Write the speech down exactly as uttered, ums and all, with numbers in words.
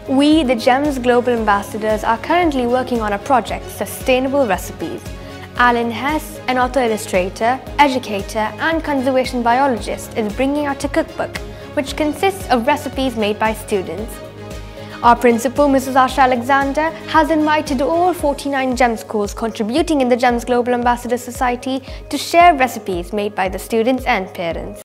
We, the GEMS Global Ambassadors, are currently working on a project, Sustainable Recipes. Alan Hesse, an author-illustrator, educator and conservation biologist, is bringing out a cookbook which consists of recipes made by students. Our principal, Missus Asha Alexander, has invited all forty-nine GEMS schools contributing in the GEMS Global Ambassador Society to share recipes made by the students and parents.